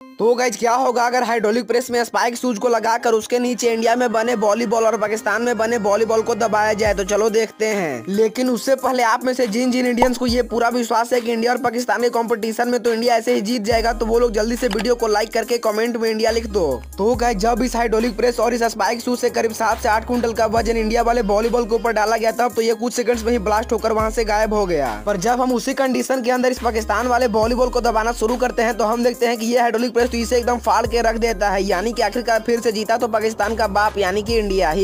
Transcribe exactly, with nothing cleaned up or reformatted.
तो गाइज क्या होगा अगर हाइड्रोलिक प्रेस में स्पाइक शूज को लगाकर उसके नीचे इंडिया में बने वॉलीबॉल और पाकिस्तान में बने वॉलीबॉल को दबाया जाए। तो चलो देखते हैं। लेकिन उससे पहले आप में से जिन जिन इंडियंस को ये पूरा विश्वास है कि इंडिया और पाकिस्तान के कंपटीशन में तो इंडिया ऐसे ही जीत जाएगा, तो वो लोग जल्दी से वीडियो को लाइक करके कमेंट में इंडिया लिख दो। तो गाइज जब इस हाइड्रोलिक प्रेस और इस स्पाइक शूज से करीब सात से आठ क्विंटल का वजन इंडिया वाले वॉलीबॉल के ऊपर डाला गया था, तो ये कुछ सेकंड्स में ही ब्लास्ट होकर वहां से गायब हो गया। पर जब हम उसी कंडीशन के अंदर इस पाकिस्तान वाले वॉलीबॉल को दबाना शुरू करते हैं, तो हम देखते हैं कि ये हाइड्रोलिक प्रेस तो इसे एकदम फाड़ के रख देता है। यानी कि आखिरकार फिर से जीता तो पाकिस्तान का बाप यानी कि इंडिया ही।